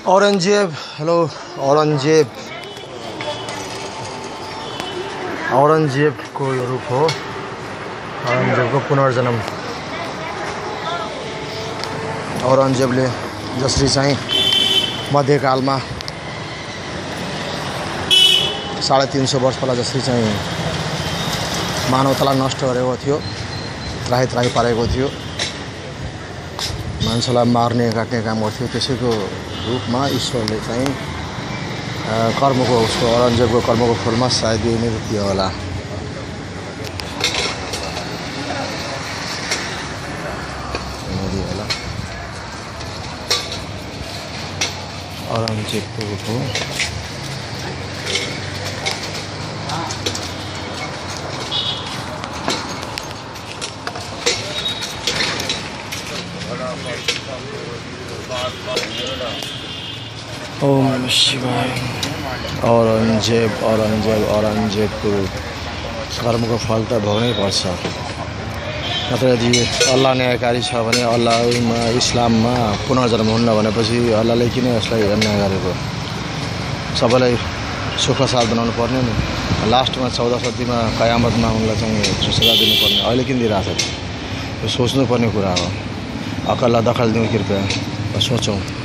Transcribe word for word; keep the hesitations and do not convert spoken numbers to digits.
Aurangzeb hello Aurangzeb Aurangzeb को रूप हो औरंगजेब को पुनर्जन्म औरंगजेबले जसरी चाहिँ मध्यकालमा साढे तीन सौ वर्ष पहिला जसरी चाहिँ मानवतालाई नष्ट गरेको थियो, त्राही त्राही पारेको थियो, मान्छेलाई मार्ने काट्ने काम गर्थ्यो, त्यसैको रूपमा ईश्वरले चाहिँ कर्मको उसको औरंगजेबको कर्मको फलमा सायद यो नृत्य होला। औरंगजेबको रूप हो। ओम नमः शिवाय। औरंगजेब औरंगजेब औरंगजेबको कर्मको फल त भोग्नै पर्छ। नत्र यदि अल्लाह न्यायकारी छ भने अल्लाहमा इस्लाममा पुनर्जन्म हुन्न भनेपछि अल्लाहले किन यसलाई अन्याय गरेको? सबैलाई सुख साथ बनाउनु पर्ने नि। लास्टमा चौध शतीमा कयामतमा उनलाई चाहिँ सजाय दिनुपर्ने, अहिले किन दिइरहेको छ? यो सोच्नुपर्ने कुरा हो। अकललाई दखल दिउँ कृपया, सोचौँ।